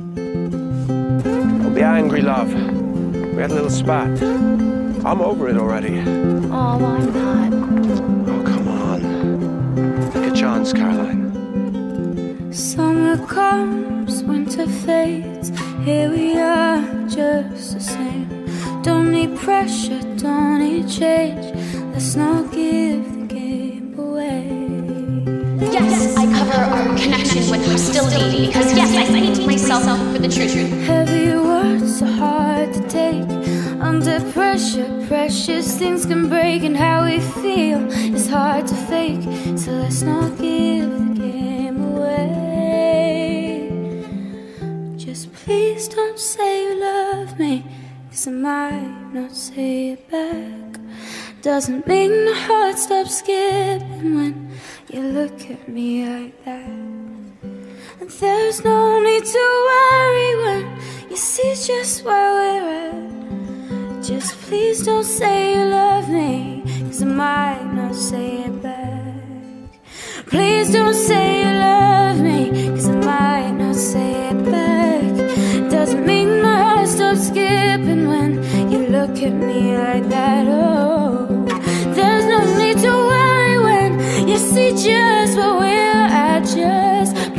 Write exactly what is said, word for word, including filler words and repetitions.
Don't be angry, love. We had a little spat. I'm over it already. Oh, I'm not. Oh, come on. Take a chance, Caroline. Summer comes, winter fades. Here we are, just the same. Don't need pressure, don't need change. Let's not give the game away. Yes, I cover our connection with hostility because yes, I paint myself for the truth. Heavy words are hard to take. Under pressure, precious things can break. And how we feel is hard to fake. So let's not give the game away. Just please don't say you love me, 'cause I might not say it back. Doesn't mean the heart stops skipping when you look at me like that. And there's no need to worry when you see just where we're at. Just please don't say you love me, 'cause I might not say it back. Please don't say you love me, 'cause I might not say it back. Doesn't mean my heart stops skipping when you look at me like that. Oh, there's no need to worry when you see just where we're at. Just